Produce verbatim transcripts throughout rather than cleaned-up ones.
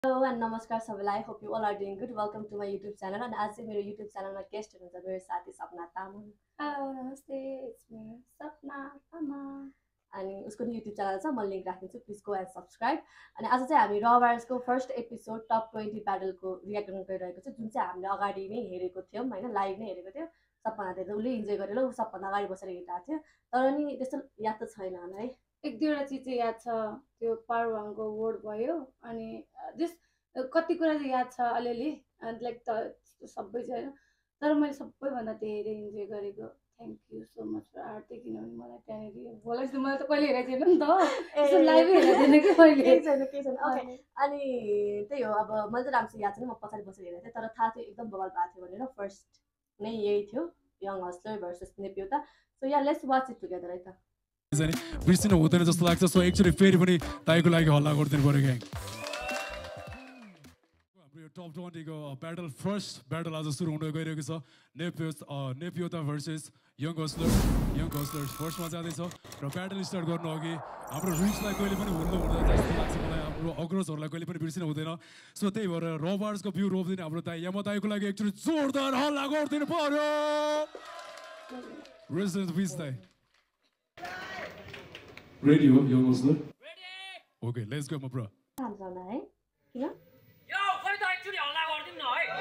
Hello and namaskar सबैलाई. Hope you all are doing good. Welcome to my YouTube channel. And आज चाहिँ मेरो YouTube channel मा guest हुनुहुन्छ मेरो साथी सपना Tamang. Hello, namaste. It's me, Sapna Tamang. अनि उसको YouTube channel छ, म लिंक राखिदिन्छु. Please go and subscribe. अनि आज चाहिँ हामी Raw Wars को first episode top twenty battle को react गर्न गइरहेको छ, जुन चाहिँ हामीले अगाडि नै हेरेको थियौं हैन, लाइभ नै हेरेको थियौं. सबभन्दा धेरै उले इन्जोय गरेर उ सबभन्दा अगाडि बसेर हेरिरहेको थियो. तर नि त्यस्तो याद त छैन होला है. एक दुईवटा चिज चाहिँ याद छ, त्यो पारवाङको वर्ड भयो अनि जस कति कुरा चाहिँ याद छ अलिअलि, लाइक त सबै छैन, तर मैले सबैभन्दा धेरै इन्जोय गरेको. Thank you so much for Aarti, किनभने मलाई त्यहाँनिर बोला चाहिँ मैले त कहिले हेरेको छैन नि त, यसो लाइभै हेरेको थिएन कि मैले. केही छैन केही छैन. ओके, अनि त्यही हो, अब मैले त राम्रोसँग याद छैन, म पछाडि बसेर हेरेको थिएँ, तर थाहा थियो एकदम बवाल भएको थियो भनेर. फर्स्ट नै यही थियो, young hustler versus Neputa. So yeah let's watch it together है त. बिर्सिनु हुँदैन जस्तो लाग्छ. सो एकचोटि फेरि पनि ताईको लागि हल्ला गरिदिनु पऱ्यो ग्याङ. हाम्रो यो टप ट्वेन्टीको ब्याटल फर्स्ट ब्याटल आज सुरु हुन गइरहेको छ. नेप्युस Neputa versus young hustler. Young hustler फर्स्टमा जाँदैछ र ब्याटल स्टार्ट गर्नु अघि हाम्रो रिल्सलाई कहिले पनि हुँदैन हुँदैन जस्तो लाग्छ मलाई. हाम्रो अग्रजहरूलाई कहिले पनि बिर्सिनु हुँदैन. सो त्यही भएर र वार्सको भ्यू रोपिदिने हाम्रो ताई यमा ताईको लागि एकचोटि जोरदार हल्ला गरिदिनु पऱ्यो. रेजिडेन्ट पिस ताई. Ready हो young hustler? Ready. Okay, let's go my bro. राम्रो होला है. किन? यो खोइ त एकचोटि हल्ला गर्दिम न है.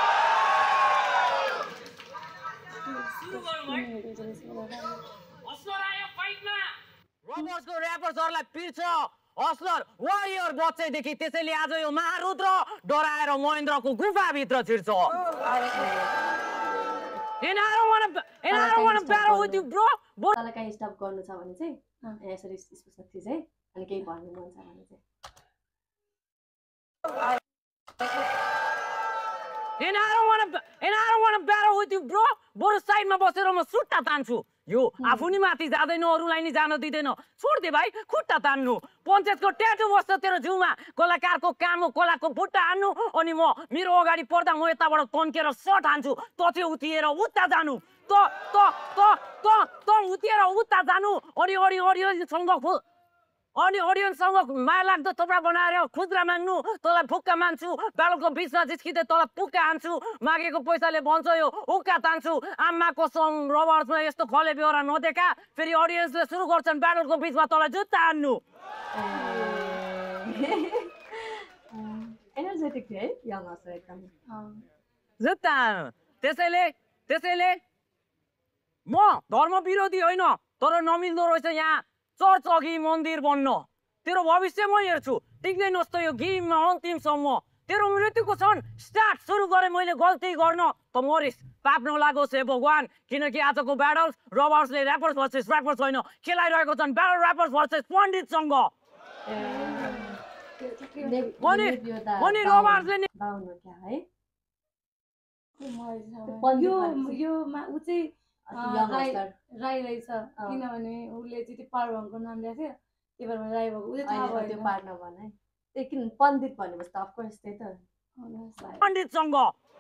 सुरु गरौँ है. हस्लर आयो फाइटमा. रबर्सको र्यापर्सहरुलाई पिर्छ. हस्लर वारियर बच्चैदेखि त्यसैले आज यो महारुद्र डराएर महेन्द्रको गुफाभित्र छिर्छ. And I don't want to and I don't want to battle with you bro. तँलाई कहीँ स्टप गर्नु छ भने चाहिँ यसरी स्पेसमा थिज है. अनि केही भन्नु मन छ भने चाहिँ And I don't want to and I don't want to battle with you bro. बरु साइडमा बसेर म सुट्टा तान्छु. यो आफू नि माथि जाँदैन, अरूलाई नि जान दिँदैन. छोड दे भाइ, खुट्टा तान्नु. पञ्चायतको ट्याटु बस्छ तेरो जिउमा. कलाकारको काम हो कलाको बुट्टा हान्नु. अनि म मेरो अगाडि पर्दा म यताबाट तन्केर सर्ट हान्छु. त चाहिँ उतिएर उता जानु. त त त त त उतिएर उता जानु. अनि अनि अडियन्ससँग अनि अडियन्ससँग माया लाग्दो थोपडा बनाएर खुद्रा माग्नु. तँलाई फुक्का मान्छु. ब्याटलको बिचमा जिस्किँदै तँलाई पुक्का हान्छु. मागेको पैसाले भन्छ यो उक्का तान्छु. आमाको सम रबर्समा यस्तो खले बेहोरा नदेखा. फेरि अडियन्सले सुरु गर्छन् ब्याटलको बिचमा तँलाई जुत्ता हान्नु. एनर्जेटिक थियो है यङ हस्लर एकदम. जुत्ता हान्नु. त्यसैले त्यसैले म धर्म विरोधी होइन, तर नमिल्दो रहेछ यहाँ चर्च अघि मन्दिर बन्न. तेरो भविष्य म हेर्छु. टिक्दै नस्तो यो गेममा अन्तिमसम्म. तेरो मृत्युको क्षण स्टार्ट सुरु गरे मैले गल्ती गर्न त मरिस. पाप नलागोस् हे भगवान, किनकि आजको ब्याटल रबर्सले ऱ्यापर्स भर्सेस ऱ्यापर्स होइन खेलाइरहेको छन्. ब्याटल ऱ्यापर्स भर्सेस पण्डितसँग. अनि अनि रबर्सले बाउन क्या है. यो यो ऊ चाहिँ यङ हस्लर राई रहेछ, किनभने उसले चाहिँ त्यो पारवाङको नाम ल्याएको थियो, त्यही भएर राई भएको. उसले थाहा भयो त्यो पार्ट नभन है. त्यही किन पण्डित भनेपछि त अफकोर्स त्यही त पण्डितसँग.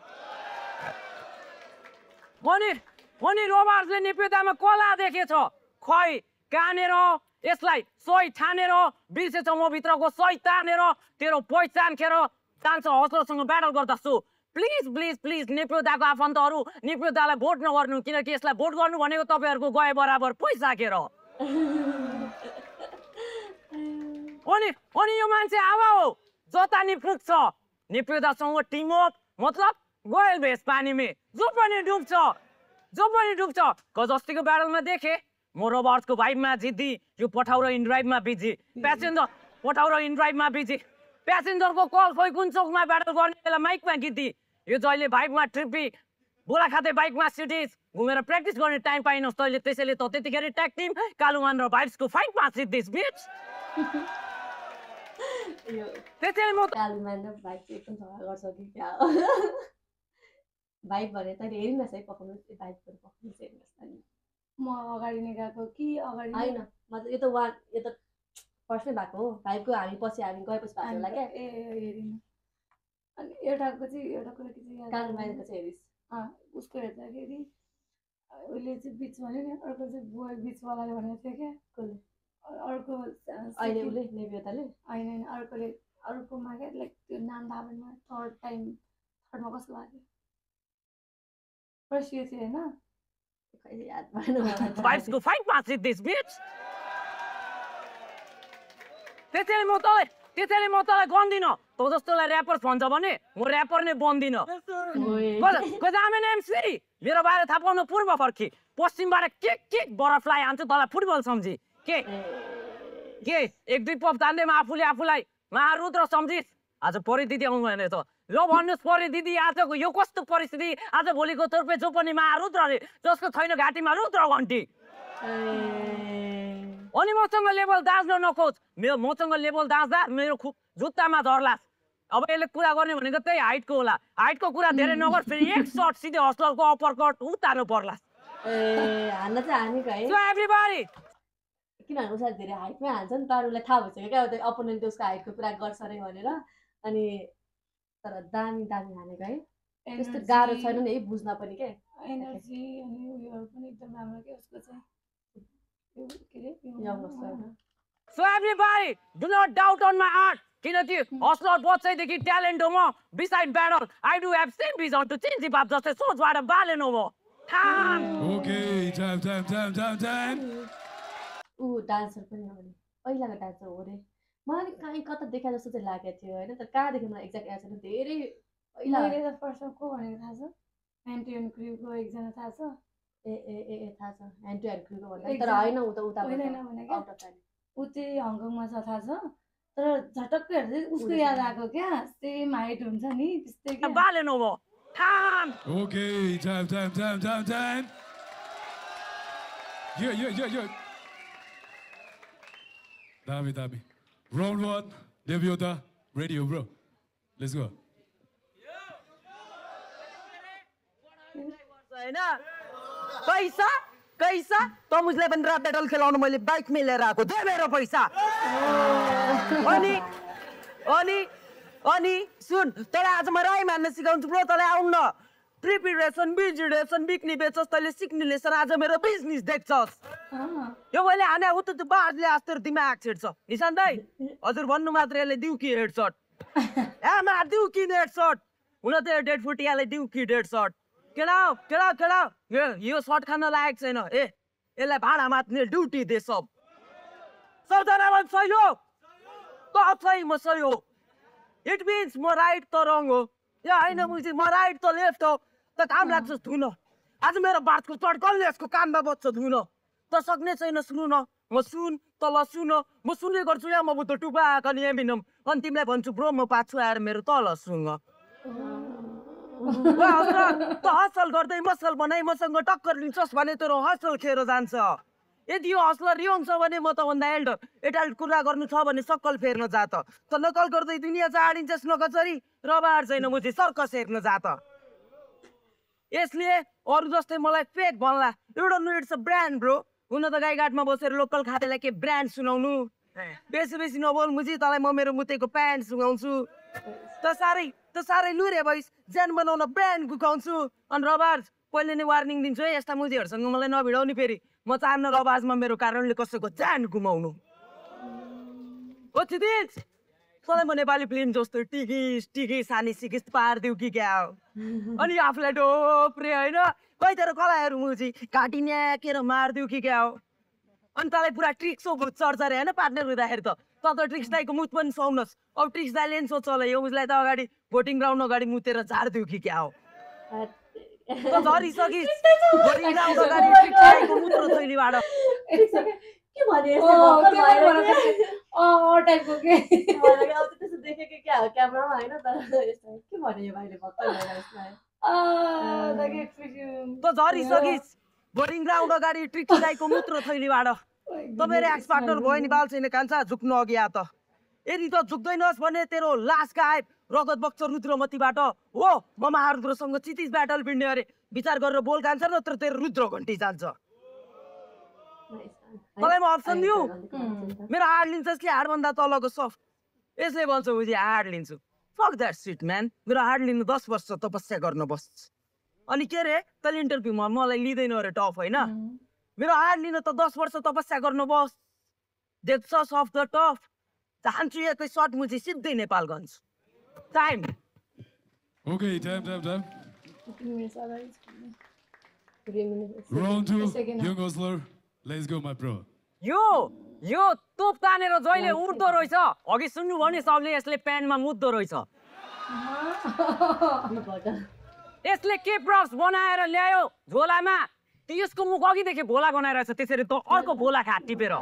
अनि अनि रबर्सले निपेदामा कला देखेछ. खै कानेर यसलाई सही ठानेर बिर्सेछ म भित्रको सही तानेर तेरो पहिचान खेर जान्छ हस्लरसँग ब्याटल गर्दछु. प्लिज प्लिज प्लिज निप्युदाको आफन्तहरू निप्युदालाई भोट नगर्नु, किनकि यसलाई भोट गर्नु भनेको तपाईँहरूको गए बराबर पैसा खेर. अनि अनि यो मान्छे हावा हो जता नि पुग्छ. निप्युदासँग टिमअप मतलब गोयल भेस पानीमा जो पनि डुब्छ जो पनि डुब्छ. गजस्तीको ब्याटलमा देखे म रबर्सको भाइबमा जित्दी. यो पठाउरो इन ड्राइभमा बिजी. प्यासेन्जर पठाउरो इन ड्राइभमा बिजी. प्यासेन्जरको कल खोइ कुन चोकमा ब्याटल गर्ने बेला माइकमा गीती. यो जहिले बाइकमा ट्रिपी बोला खाँदै बाइकमा सिटिज घुमेर प्र्याक्टिस गर्ने टाइम पाइनस् तैँले. त्यसैले त त्यतिखेर ट्याग टिम कालुमान र भाइब्सको फाइटमा सिद्धिस् बिच. त्यसैले म कालुमान र भाइब एकदम झगडा गर्छ कि क्या भाइब भने तैँले हेरिनस् है पर्फर्मेन्स. भाइबको पर्फर्मेन्स हेर्नुहोस् नि. म अगाडि नै गएको कि अगाडि होइन मतलब यो त वान यो त फर्स्टमै भएको हो. भाइबको हामी पछि हामी गएपछि भएको होला क्या. ए हेरिनँ. अनि एउटाको चाहिँ एउटा कुरा के चाहिँ कालुमानको चाहिँ हेरिस्. उसको हेर्दाखेरि उसले चाहिँ बिच भन्यो नि, अर्को चाहिँ बोय बिचवालाले भनेको थियो क्या. कसले? अर्को अहिले उसले नेप्युताले होइन होइन अर्कोले अर्कोमा क्या लाइक त्यो नाम थाहा भएन थर्ड टाइम थर्डमा कसको भएको थियो फर्स्ट इयर थियो होइन कहिले याद भएन मलाई त। Vibes go fight match with this bitch. त्यसैले म तँलाई त्यसैले म तँलाई गन्दिनँ तँ जस्तोलाई ऱ्यापर भन्छ भने म ऱ्यापर नै बन्दिनँ ओए। Cause I'm an M C मेरो बारे थाहा पाउनु पूर्व फर्की पश्चिमबाट के के बटरफ्लाई हान्छ तँलाई फुटबल सम्झी के के एक दुई पप तान्दैमा आफूले आफूलाई महारुद्र सम्झिस् आज परि दिदी आउनु भएन त ल भन्नुहोस् परि दिदी आजको यो कस्तो परिस्थिति आज भोलिको तर्फे जो पनि महारुद्र रे जसको छैन घाँटीमा रुद्र घन्टी अनि मसँग लेभल दाँच्न नखोज मेरो मसँग लेभल दाँच्दा मेरो खुब जुत्तामा झर्लास् अब यसले कुरा गर्ने भनेको त्यही हाइटको होला हाइटको कुरा धेरै नगर फेरि एक सर्ट सिधै हस्टलको अप्परकट उतार्नु पर्लास् ए हान्न चाहिँ हानेको है सो एभ्रीबडी किनभने उसलाई धेरै हाइटमै हान्छ नि त अरूलाई थाहा भइसक्यो क्या त्यो अपोनेन्टले उसको हाइटको कुरा गर्छ अरे भनेर अनि तर दामी दामी हानेको है त्यस्तो गाह्रो छैन नि है बुझ्न पनि के एनर्जी अनि उयोहरू पनि एकदम राम्रो के उसको चाहिँ यो के अरे यो यङ जस्तो So everybody, do not doubt on my art. किनकि हस्लर बच्चैदेखि ट्यालेन्ट हो म beside badder I do have same vision to change hip hop जस्तै सोचबाट बालेन हो म थाम Okay, time, time, time, time, time. ऊ डान्सर पनि हो भने पहिलाको डान्सर हो रे मलाई कहीँ कता देखा जस्तो चाहिँ लागेको थियो होइन तर कहाँदेखि मलाई एक्ज्याक्ट याद छैन धेरै पहिला मैले त फर्स्टमा को भनेको थाहा छ एन्टियन क्रुको एकजना थाहा छ ए ए ए ए थाहा छ ह्यान्ड टु ह्यान्ड क्रुको भन्दा तर होइन ऊ त उता होइन होइन भनेको आउट अफ टाइम ऊ चाहिँ हङकङमा छ थाहा छ तर झटक्कै हेर्दै उसको याद आएको क्या सेम हाइट हुन्छ नि त्यस्तै क्या बालेन हो म थाम Okay, time, time, time, time, time. Yeah, yeah, yeah, yeah. Dami, Dami. Round one, Devyota, radio, bro. Let's go. हैन पैसा कैसा तमुजले पनि रात ब्याटल खेलाउनु मैले बाइकमै लिएर आएको दे मेरो पैसा अनि अनि अनि सुन तँलाई आज म राई मान्न सिकाउँछु ब्रो तँलाई आउन प्रिपेरेसन बिजिडेसन बिक्नी बेच्छस् तैँले सिक्ने लेसन आज मेरो बिजनेस देख्छस् यो मैले हाने उता त्यो बाजले आस्तर दिमाग छेड्छ निशान दाइ हजुर भन्नु मात्र यसले दिउ कि हेडसट आमा दिउ कि हेडसट हुन त डेड फुटियाले दिउ कि डेड सट केडा केडा केडा यो सर्ट खान लायक छैन ए यसलाई भाडा मात्ने ड्युटी दे सब सबजना सही हो त सही म सही हो इट मिन्स म राइट त रङ हो या होइन मुझे म राइट त लेफ्ट हो त काम लाग्छ धुन आज मेरो बातको चट कसले यसको कानमा बज्छ धुन त सक्ने छैन सुन्नु न म सुन तल सुन म सुन्ने गर्छु या म बुद्ध टुपा अनि एमिनम अनि तिमीलाई भन्छु ब्रो म पाछु आएर मेरो तल सुङ त हसल गर्दै मसल बनाइ मसँग टक्कर लिन्छस् भने तेरो हसल खेर जान्छ यदि यो हसलर रिङ छ भने म त भन्दा एल्डर एडल्ट कुरा गर्नु छ भने सक्कल फेर्न जात त नकल गर्दै दुनियाँ चाडिन्छस् नकचरी रबार छैन मुझे सर्कस हेर्न जात यसले अरू जस्तै मलाई फेक भन्ला एउटा no it's a brand bro हुन त गाईघाटमा बसेर लोकल खातेलाई के ब्रान्ड सुनाउनु बेसी बेसी नबोल मुझी तँलाई म मेरो मुतेको प्यान्ट सुगाउँछु त साह्रै त साह्रै लुरे भइस ज्यान बनाउन ब्रान्ड गुकाउँछु अनि रबार्स पहिले नै वार्निङ दिन्छु है यस्ता मुजीहरूसँग मलाई नभिडाउने फेरि म चाहन्न रबाजमा मेरो कारणले कसैको ज्यान गुमाउनु हो छिदिज तँलाई म नेपाली फिल्म जस्तो टिकिस टिकिस सानी सिकिस पारिदिउ कि क्या हो अनि आफूलाई डोप्रे होइन खै तेरो कलाहरू मुजी घाँटी न्याकेर मारिदिउ कि क्या हो अनि तँलाई पुरा ट्रिक्स हो भुत चर्छ अरे होइन पार्टनर हुँदाखेरि त त त ट्रिक्स दाईको मुत पनि सुहाउनुहोस् अब ट्रिक्स दाईले नि सोच होला यो उसलाई त अगाडि भोटिङ ग्राउन्ड अगाडि मुतेर झारिदिउ कि क्या हो त झरिसकिस् भोटिङ ग्राउन्ड अगाडि ट्रिक्स दाईको मुत्र थैलीबाट के भने टाइपको के त्यस्तो देखेको क्या हो क्यामेरामा होइन तर के भने यो भाइले भक्कै भएर त झरिसकिस् भोटिङ ग्राउन्ड अगाडि ट्रिक्स दाईको मुत्र थैलीबाट त मेरो एक्स पार्टनर भयो नि बाल छैन कान्छ झुक्नु अघि आ त यदि त झुक्दैनस् भने तेरो लास गायब रगत बग्छ रुद्रमतीबाट हो म महारुद्रसँग चितिस ब्याटल भिड्ने अरे विचार गरेर बोल कान्छ नत्र तेरो रुद्र घन्टी जान्छ तँलाई म अप्सन दिउ मेरो हार्ड लिन्छ यसले हार्डभन्दा तलको सफ्ट यसले भन्छ बुझी हार्ड लिन्छु फक द्याट सिट म्यान मेरो हार्ड लिनु दस वर्ष तपस्या गर्न बस्छ अनि के अरे तैँले इन्टरभ्यूमा मलाई लिँदैन अरे टफ होइन मेरो हार्ड लिन त दस वर्ष तपस्या गर्न बस देख्छ सफ्ट द टफ चाहन्छु यतै सर्ट मुजी सिधै Nepalgunj time Okay, time, time, time. fifteen minutes अगाडि छ। three minutes. Round two, Second. young hustler. Let's go, my bro. यो यो तोप तानेर जहिले उड्दो रहेछ अघि सुन्नु भने सबले यसले प्यान्टमा मुद्दो रहेछ यसले के प्रप्स बनाएर ल्यायो झोलामा त्यसको मुख अघिदेखि भोला बनाइरहेछ त्यसरी त अर्को भोला खा टिपेर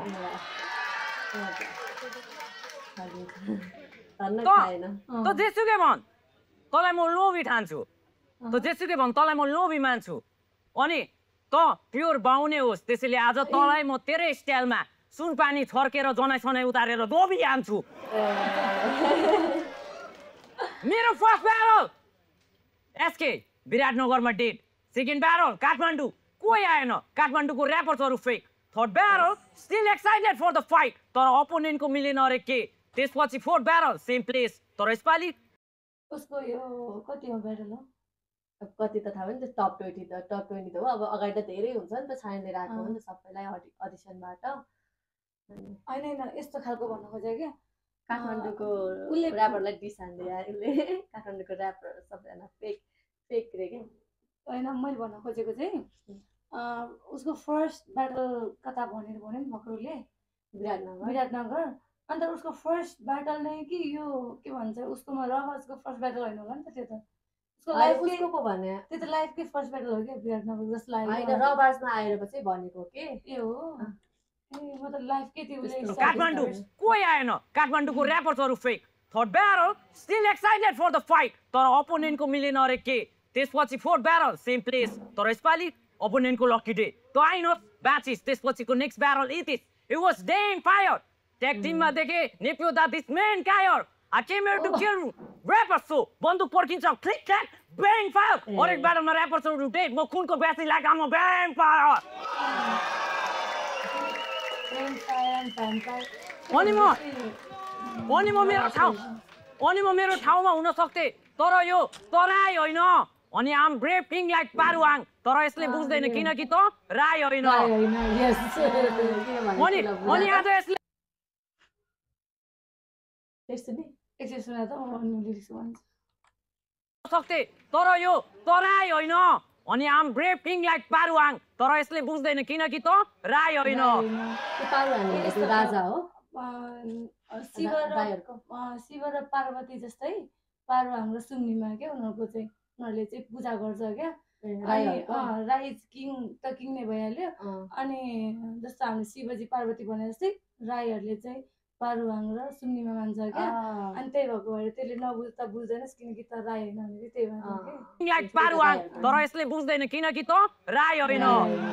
त जेसुकै भन् तँलाई म लोभी ठान्छु त जेसुकै भन् तँलाई म लोभी मान्छु अनि त प्योर बाहुने होस् त्यसैले आज तँलाई म तेरै स्टाइलमा सुनपानी छर्केर जनाइ सनाइ उतारेर दोबी हान्छु मेरो फर्स्ट ब्यारल एसके विराटनगरमा डेट सेकेन्ड ब्यारल काठमाडौँ कोही आएन काठमाडौँको ऱ्यापर्सहरू fake third barrel still excited for the fight तर अपोनेन्टको मिलेन अरे के त्यसपछि फोर्थ ब्यारल सेम प्लेस तर यसपालि उसको यो कति हो ब्याटल हो कति त थाहा भयो नि टप ट्वेन्टी त टप ट्वेन्टी त हो अब अगाडि त धेरै हुन्छ नि त छानेर आएको हो नि त सबैलाई अडिसनबाट होइन होइन यस्तो खालको भन्न खोजेँ क्या काठमाडौँको उसले- ऱ्यापरलाई डिस हान्दै आयो उसले काठमाडौँको ऱ्यापर सबैजना फेक फेक रे क्या होइन मैले भन्न खोजेको चाहिँ अँ, उसको फर्स्ट ब्याटल कता भनेर भन्यो नि भर्खरले विराटनगर विराटनगर अन्त उसको फर्स्ट ब्याटल नै कि यो के भन्छ उसकोमा रवाजको फर्स्ट ब्याटल होइन होला नि त त्यो त उसको होइन, लाइफकै उसको पो भने त्यो त लाइफकै फर्स्ट ब्याटल हो क्या विराटनगर जस्तो होइन लाग्यो रबार्समा आएर पछि भनेको के ए हो ए म त लाइफकै त्यो उसले त्यस्तो काठमाडौँ कोही आएन काठमाडौँको ऱ्यापर्सहरू fake third barrel still excited for the fight तर अपोनेन्टको मिलेन अरे के त्यसपछि फोर्थ ब्यारल सेम प्लेस तर यसपालि अपोनेन्टको लकी डे त आइनोस् बाँचिस त्यसपछिको next barrel it is it was डेङ फायर ट्याग टिममा देखे नेप्यो दा दिस मेन कायर I came here to kill rappers so बन्दुक पर्किन्छ क्लिक क्ल्याक ब्याङ फायर हरेक ब्याटलमा ऱ्यापर्सहरू डेड म खुनको ब्यासी लाग आम ब्याङ फायर अनि म अनि म मेरो ठाउँ अनि म मेरो ठाउँमा हुन सक्थे तर यो तराई होइन अनि आम ब्रेभ किङ लाइक पारुवाङ तर यसले बुझ्दैन किनकि त राई होइन अनि अनि आज यसले एकछिन सुना त म अन्य लिरिक्स भन्छु सक्थे तर यो तराई होइन अनि आम ब्रेभ किङ लाइक पारुवाङ तर यसले बुझ्दैन किनकि त राई होइन राजा हो अँ, शिव र राईहरूको अँ, शिव र पार्वती जस्तै पारुवाङ र सुम्निमा क्या उनीहरूको चाहिँ उनीहरूले चाहिँ पूजा गर्छ क्या अनि राईहरूको अँ, राई किङ त किङ नै भइहाल्यो अँ, अनि जस्तो हामीले शिवजी पार्वती भने जस्तै राईहरूले चाहिँ पारुवाङ र सुम्निमा मान्छ क्या अँ, अनि त्यही भएको भएर त्यसले नबुझ्दा बुझ्दैनस् किनकि त राई होइन भने त्यही भएर अँ। क्या किङ लाइक पारुवाङ तर यसले बुझ्दैन किनकि त राई होइन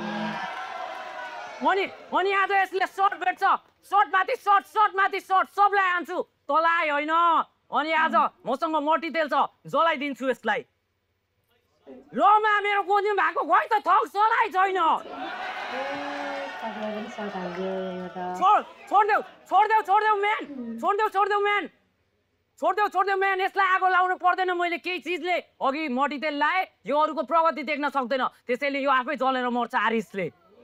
अनि अनि आज यसले सर्ट भेट्छ सर्ट माथि सर्ट सर्ट माथि सर्ट सबलाई हान्छु तँलाई होइन अनि आज मसँग मटितेल छ जलाइदिन्छु यसलाई लमा मेरो गोजी भएको खोइ त थक सलाई छैन तपाईँलाई पनि सर्ट हालिदियो यहाँ त छोड छोडिदेऊ छोडिदेऊ छोडिदेऊ म्यान छोडिदेऊ छोडिदेऊ म्यान छोडिदेऊ छोडिदेऊ म्यान यसलाई आगो लाउनु पर्दैन मैले केही चिजले अघि मटितेल लाएँ यो अरूको प्रगति देख्न सक्दैन त्यसैले यो आफै जलेर मर्छ आरिसले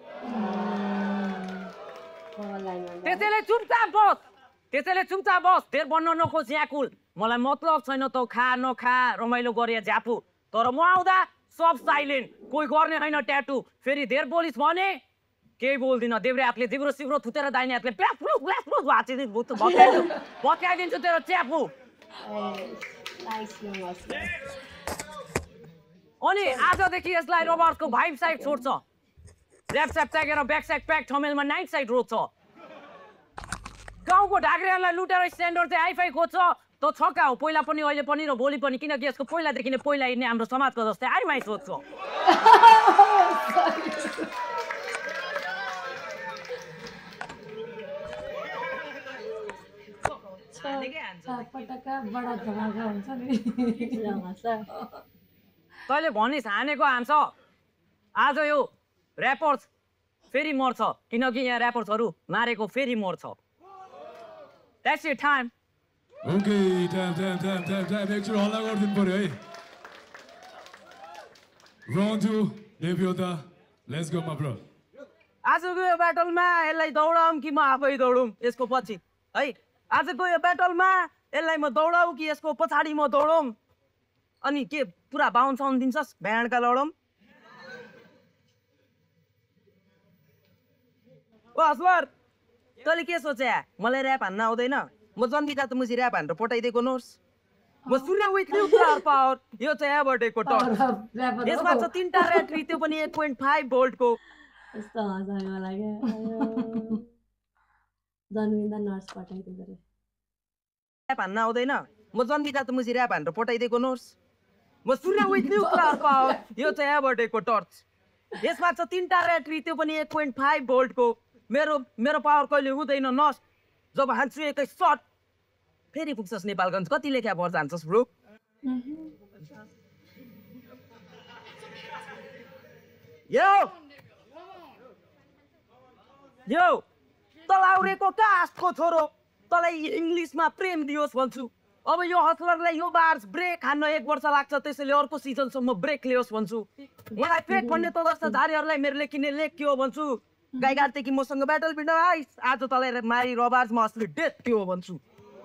त्यसैले चुपचाप बस त्यसैले चुपचाप बस धेर बन्न नखोज याकुल मलाई मतलब छैन त खा नखा रमाइलो गरे झ्यापु तर म आउँदा सब साइलेन्ट कोही गर्ने होइन ट्याटु फेरि धेर बोलिस भने केही बोल्दिनँ देब्रे हातले जिब्रो सिब्रो थुतेर दाहिने हातले प्यास प्लुस प्लास प्लुस भाँचिदिन्छु भत्काइदिन्छु तेरो च्यापु अनि आजदेखि यसलाई रबर्टको भाइब साइड छोड्छ ल्याप स्याप त्यागेर ब्याक साइड प्याक ठमेलमा नाइट साइड रोज्छ गाउँको ढाक्रेहरूलाई लुटेर स्ट्यान्डर्ड चाहिँ हाइफाई खोज्छ त छक्का हो पहिला पनि अहिले पनि र भोलि पनि किनकि यसको पहिलादेखि नै पहिला हिँड्ने हाम्रो समाजको जस्तै आइमाई सोध्छ पटक्का बडा धमाका हुन्छ नि तैँले भनिस् हानेको हान्छ आज यो ऱ्यापर्स फेरि मर्छ किनकि यहाँ ऱ्यापर्सहरू मारेको फेरि मर्छ That's your time. Okay, time, time, time, time, time. एकचोटि हल्ला गरिदिनु पर्यो है Round two, Nepiota. Let's go, my bro. आजको यो ब्याटलमा यसलाई दौडाउँ कि म आफै दौडौँ यसको पछि है आजको यो ब्याटलमा यसलाई म दौडाऊ कि यसको पछाडि म दौडौँ अनि के पुरा बाउन्स आउन दिन्छस् भ्याँडका लडौँ ओ असलर तैँले के सोचे मलाई ऱ्याप हान्न आउँदैन म जन्मिँदा त मुजी ऱ्याप हानेर पठाइदिएको नोर्स म सूर्य विथ न्युक्लियर पावर यो चाहिँ यहाँबाटको टर्च यसमा छ तीनटा ब्याट्री त्यो पनि एक पोइन्ट फाइभ भोल्टको यस्तो हँसायो मलाई क्या जन्मिँदा नर्स पठाइदिएको रे ऱ्याप हान्न आउँदैन म जन्मिँदा त मुजी ऱ्याप हानेर पठाइदिएको नोर्स म सूर्य विथ न्युक्लियर पावर यो चाहिँ यहाँबाटको टर्च यसमा छ तीनटा ब्याट्री त्यो पनि एक पोइन्ट फाइभ भोल्टको मेरो मेरो पावर कहिले हुँदैन नस जब हान्छु एकै सर्ट फेरि पुग्छस् नेपालगञ्ज कति लेख्या भर जान्छस् ब्रो यो यो तलाउरेको कास्टको छोरो तँलाई इङ्ग्लिसमा प्रेम दियोस् भन्छु अब यो हसलरलाई यो बार्स ब्रेक हान्न एक वर्ष लाग्छ त्यसैले अर्को सिजनसम्म ब्रेक ल्याओस् भन्छु मलाई फेक भन्ने त जस्तो धारीहरूलाई मेरो लेखिने लेख के हो भन्छु गाई गाडदेखि मसँग ब्याटल भिड्न आइस आज तँलाई मारी रबार्समा असली डेथ के हो भन्छु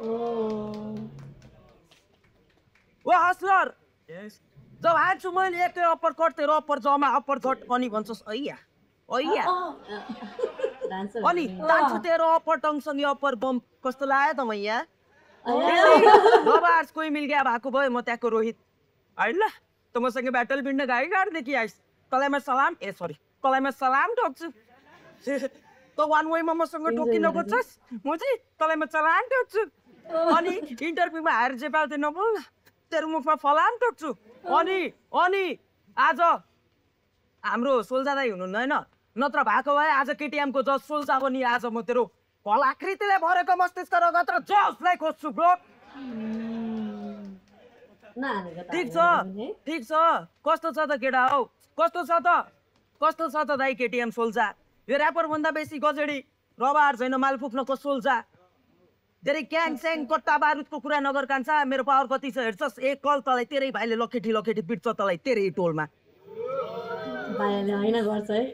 ओ हसलर जब हान्छु मैले एकै अप्पर कट तेरो अप्पर जमा अप्पर झट अनि भन्छस् ऐया ऐया अनि तान्छु तेरो अप्पर टङसँगै अप्पर बम कस्तो लाग्यो त मैया रबार्स कोही मिल गया भएको भयो म त्यहाँको रोहित होइन ल त मसँग ब्याटल भिड्न गाई गाडदेखि आइस तँलाई म सलाम ए सरी तँलाई म सलाम ठोक्छु त वान वेमा मसँग ठोकिन खोज्छस् म चाहिँ तँलाई म सलाम ठोक्छु अनि इन्टरभ्यूमा हायर जे पाउँथे नबोल्न तेरो मुखमा फलाम ठोक्छु अनि अनि आज हाम्रो सोल्जा दाई हुनुहुन्न होइन नत्र भएको भए आज केटिएमको जज सोल्जा पनि आज म तेरो कलाकृतिले भरेको मस्तिष्क रगत र जजलाई खोज्छु ब्रो ठिक छ ठिक छ कस्तो छ त केटा हौ कस्तो छ त कस्तो छ त दाई केटिएम सोल्जा यो ऱ्यापर भन्दा बेसी गजेडी रबार छैन माल फुक्नको सोल्जा धेरै क्याङ स्याङ कट्टा बारुदको कुरा नगर कान्छा मेरो पावर कति छ हेर्छस् एक कल तँलाई तेरै भाइले लखेटी लखेटी पिट्छ तँलाई तेरै टोलमा भाइले होइन गर्छ है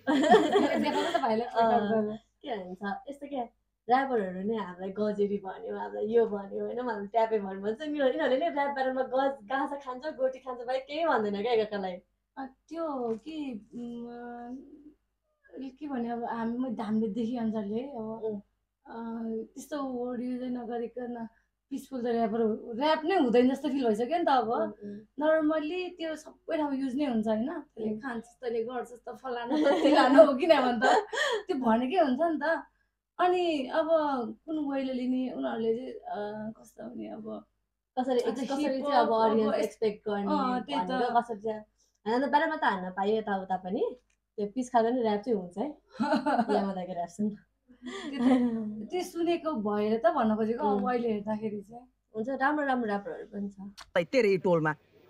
के भन्छ यस्तो क्या ऱ्यापरहरू नै हामीलाई गजेरी भन्यो हामीलाई यो भन्यो होइन मलाई ट्यापे भन्यो भन्छ नि यिनीहरूले नै ऱ्याप बारेमा गज गाँसा खान्छ गोटी खान्छ भाइ केही भन्दैन क्या एकअर्कालाई त्यो के के भने अब हामी हामीले देखे अनुसारले अब त्यस्तो वर्ड युजै नगरिकन पिसफुल त ऱ्यापर ऱ्याप नै हुँदैन जस्तो फिल भइसक्यो नि त अब नर्मल्ली त्यो सबै ठाउँ युज नै हुन्छ होइन तैँले खान्छस् तैँले गर्छस् त फलाना लानु हो किनभने त त्यो भनेकै हुन्छ नि त अनि अब कुन वेले लिने उनीहरूले चाहिँ कस्तो भने अब कसरी कसरी चाहिँ अब अडियन्स एक्सपेक्ट गर्ने कसरी चाहिँ होइन त बेलामा त हान्न पायो यताउता पनि त्यो पिस खाँदा नि ऱ्याप चाहिँ हुन्छ है यहाँ दाइको ऱ्याप सुन त्यो सुनेको भएर त भन्न खोजेको अब अहिले हेर्दाखेरि चाहिँ हुन्छ राम्रो राम्रो ऱ्यापरहरू पनि छ तेरै टोलमा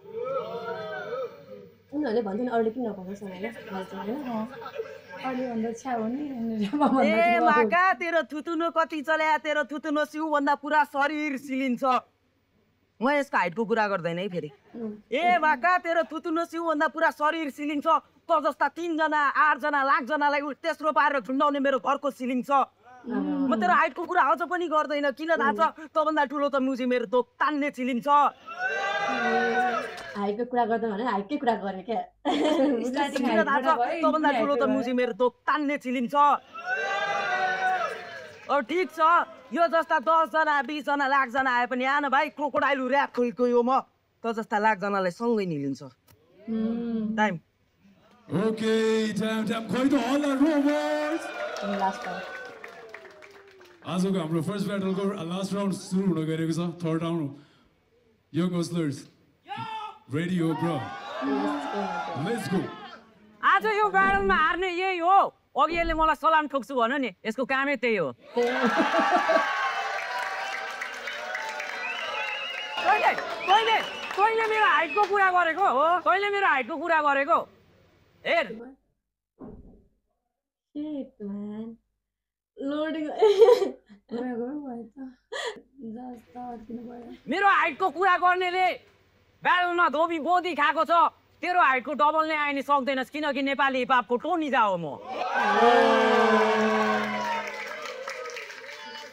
उनीहरूले भन्छ नि अरूले किन नपाउँछ होइन अहिले भन्दा छ्या हो नि ए माका तेरो थुतुनो कति चल्या तेरो थुतुनो सिउ भन्दा पुरा शरीर सिलिन्छ म यसको हाइटको कुरा गर्दैन है फेरि ए माका तेरो थुतुनो सिउ भन्दा पुरा शरीर सिलिन्छ त जस्ता तीनजना आठजना लाखजनालाई तेस्रो पारेर झुन्डाउने मेरो घरको सिलिङ छ म तेरो हाइटको कुरा अझ पनि गर्दैन किन थाहा छ तँभन्दा ठुलो त मुजी मेरो तोप तान्ने सिलिङ छ हाइटको कुरा गर्दैन भने हाइटकै कुरा गर्ने क्या तँभन्दा ठुलो त मुजी मेरो तोप तान्ने सिलिङ छ अब ठिक छ यो जस्ता दसजना बिसजना लाखजना आए पनि आन भाइ क्रोकोडाइल ऱ्याप खोइको यो म त जस्ता लाखजनालाई सँगै निलिन्छ time Okay, time, time. Quite the all our robots. Last round. आजको हाम्रो फर्स्ट ब्याटलको लास्ट राउन्ड सुरु हुन गइरहेको छ third round young hustlers ready हो ब्रो लेट्स गो आज यो ब्याटलमा हार्ने यही हो अघि यसले मलाई सलाम ठोक्छु भन्यो नि यसको कामै त्यही हो तैँले तैँले तैँले मेरो हाइटको कुरा गरेको हो तैँले मेरो हाइटको कुरा गरेको हेर Shit, man. Loading. मेरो हाइटको कुरा गर्नेले ब्याटलमा धोबी बोधी खाएको छ तेरो हाइटको डबल नै आइन सक्दैनस् किनकि नेपाली हिपहपको टोनी जा हो म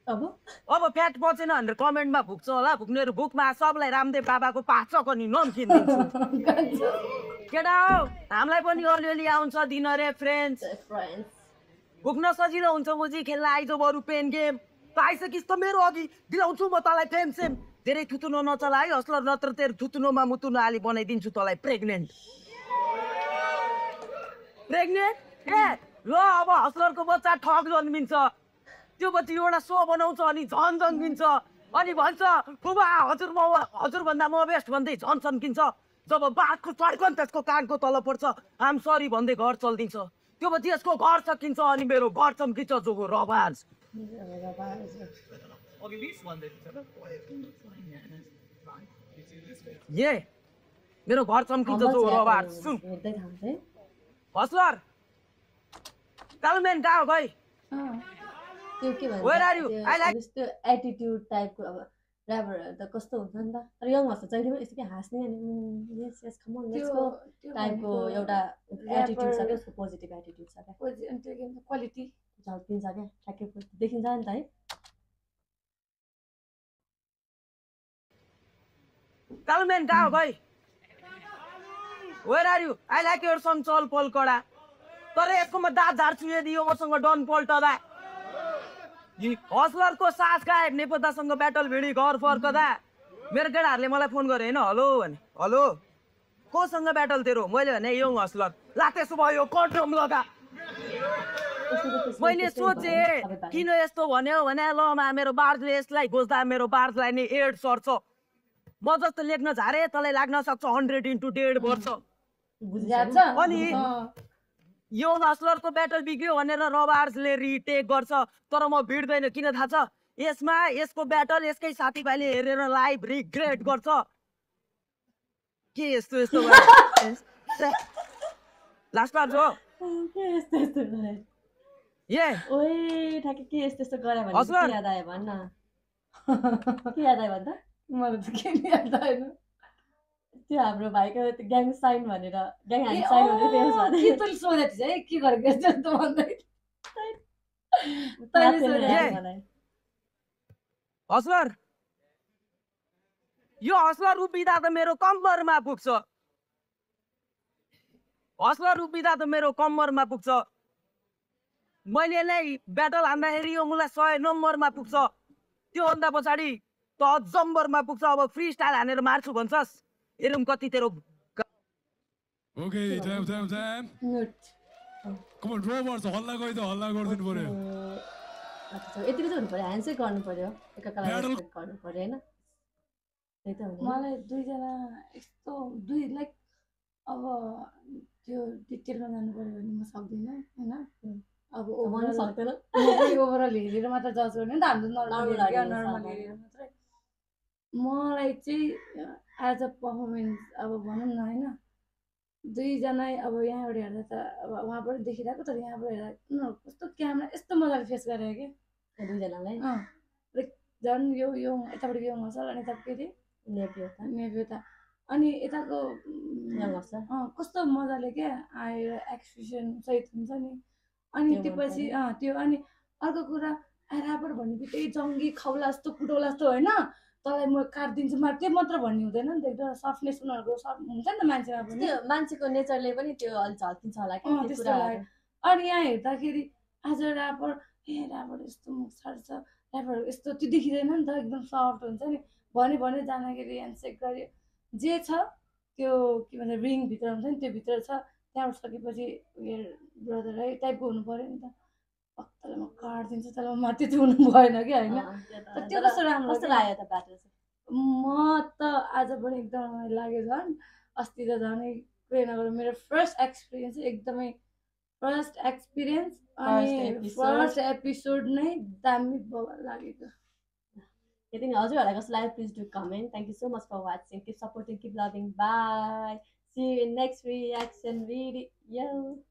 अब अब फ्याट पचेन भनेर कमेन्टमा भुक्छ होला भुक्नेहरू भुकमा सबलाई रामदेव बाबाको पाँच चकनी नम्किन दिन्छु केटा हो हामीलाई पनि अलिअलि आउँछ दिन रेफरेन्स फ्रेन्ड्स भुक्न सजिलो हुन्छ मुजी खेल्न आइज बरु पेन गेम त आइसकिस् त मेरो अघि दिलाउँछु म तँलाई फेम सेम धेरै थुतुनो नचला है हस्लर नत्र तेरो थुतुनोमा मुतुनो आली बनाइदिन्छु तँलाई प्रेग्नेन्ट प्रेग्नेन्ट ए ल अब हस्लरको बच्चा ठग जन्मिन्छ त्यो पछि एउटा सो बनाउँछ अनि झन् जन्मिन्छ अनि भन्छ बुबा हजुर म हजुरभन्दा म बेस्ट भन्दै झन् चम्किन्छ जब बाघको चड्कन त्यसको कानको तल पर्छ आम सरी भन्दै घर चल्दिन्छ त्यो पछि यसको घर सकिन्छ अनि मेरो घर चम्किन्छ जोको रबाज ए मेरो घर चम्किन्छ जोको रबाज सुन हेर्दै थाहा है हस्लर कालमेन कहाँ हो भाइ त्यो के भन्छ Where are you? I like- त्यस्तो एटिट्युड टाइपको अब ड्राइभरहरू त कस्तो हुन्छ नि त तर यङ हस् जहिले पनि यस्तो के हाँस्ने अनि yes yes come on let's go टाइपको एउटा एटिट्युड छ क्या उसको पोजिटिभ एटिट्युड छ क्या क्वालिटी झल्किन्छ क्या ठ्याक्कै देखिन्छ नि त है कालमेन कहाँ हो भाइ where are you I like your song चल पल कडा तर यसकोमा दाँत झार्छु यदि यो मसँग डन पल्टदा हस्लरको सास गायब नेपथासँग ब्याटल भिडी घर फर्कदा मेरो केटाहरूले मलाई फोन गरे होइन हलो भने हलो कोसँग ब्याटल तेरो मैले भने यङ हस्लर ला त्यसो भयो कन्डम लगा मैले सोचे किन यस्तो भन्यो भने ल मा मेरो बार्जले यसलाई खोज्दा मेरो बार्जलाई नि एड सर्छ म जस्तो लेख्न झारे तँलाई लाग्न सक्छ हन्ड्रेड इन्टु डेढ वर्ष अनि यो हस्लरको ब्याटल बिग्यो भनेर रबार्सले रिटेक गर्छ तर म भिड्दैन किन थाहा छ यसमा यसको ब्याटल यसकै साथीभाइले हेरेर लाइभ रिग्रेट गर्छ के यस्तो यस्तो लास्ट पार्ट हो के यस्तो यस्तो गरे ए ओए ठ्याक्कै के यस्तो यस्तो गरे भने हस्लर। के याद आयो भन् न के याद आयो भन्दा मलाई त के नि याद आएन त्यो हाम्रो भाइको त्यो ग्याङ साइन भनेर ग्याङ ह्यान्ड साइन भनेर फेमस भने के तैँले सोधेको थिएँ है के गरेको जस्तो भन्दै याद तैँले थिएन सोधेको याद मलाई। हस्लर यो हस्लर उभिँदा त मेरो कम्मरमा पुग्छ हस्लर उभिँदा त मेरो कम्मरमा पुग्छ मैले यसलाई ब्याटल हान्दाखेरि यो मलाई सय नम्बरमा पुग्छ त्योभन्दा पछाडि त जम्बरमा पुग्छ अब फ्री स्टाइल हानेर मार्छु भन्छस् हेरौँ कति तेरो Okay, time, time, time. Mute. Come on, robots, हल्ला गयो त हल्ला गरिदिनु पर्यो अच्छा, यतिको चाहिँ हुनु पर्यो ह्यान्डसेक गर्नु पर्यो एकअर्कालाई Battle- रेस्पेक्ट गर्नु पर्यो होइन त्यही त हो नि। मलाई दुईजना यस्तो दुई लाइक अब त्यो डिटेलमा जानु पऱ्यो भने म सक्दिनँ होइन अब भन्नु ओभरअल सक्दैन ओभरअल हेरेर मात्र जज गर्ने नि त हाम्रो Normal नर्मल audience, नर्मल अब। हेरेर मात्रै मलाई चाहिँ एज अ पर्फर्मेन्स अब भनौँ न होइन दुईजना अब यहाँबाट हेर्दा त अब उहाँबाट देखिरहेको तर यहाँबाट हेर्दा उनीहरू कस्तो क्यामेरा यस्तो मजाले फेस गरेको क्या त्यो दुईजनालाई अँ लाइक झन् यो यो यताबाट यो हँसल अनि यता फेरि नेप्यो त मेरो त अनि यताको यङ हस्छ अँ कस्तो मजाले क्या आएर एक्सप्रेसन सहित हुन्छ नि अनि त्यो त्यो मन पछि अँ त्यो अनि अर्को कुरा ऱ्यापर भन्ने बित्तिकै जङ्गी खौला जस्तो कुटौला जस्तो होइन तँलाई म काटिदिन्छु मा त्यो मात्र भन्ने हुँदैन नि त एउटा सफ्टनेस उनीहरूको सफ्ट हुन्छ नि त मान्छेमा पनि त्यो मान्छेको नेचरले पनि त्यो अलिक झल्किन्छ होला क्या अँ, त्यो त्यस्तो कुराहरू लाग्यो। अनि यहाँ हेर्दाखेरि आज ऱ्यापर ए ऱ्यापर यस्तो मुख छाड्छ ऱ्यापर यस्तो त्यो देखिँदैन नि त एकदम सफ्ट हुन्छ नि भने भने जाँदाखेरि ह्यान्डसेक गऱ्यो जे छ त्यो के भन्छ रिङभित्र हुन्छ नि त्यो भित्र छ त्यहाँबाट सकेपछि उयो ब्रदर है टाइपको हुनु पऱ्यो नि त तँलाई म काटिदिन्छु तँलाई म माथि चाहिँ हुनु भएन कि होइन अँ, त्यो त- तर त्यो तर कस्तो राम्रो कस्तो क्या? लाग्यो त ब्याटल चाहिँ म त आज पनि एकदम रमाइलो लाग्यो झन् अस्ति त झन् कुरै नगर मेरो फर्स्ट एक्सपिरियन्स चाहिँ एकदमै फर्स्ट एक्सपिरियन्स अनि episode. फर्स्ट एपिसोड नै दामी बवाल लागेको यति नै हजुरहरूलाई कस्तो लाग्यो please do comment thank you so much for watching keep supporting keep loving bye see you in next reaction video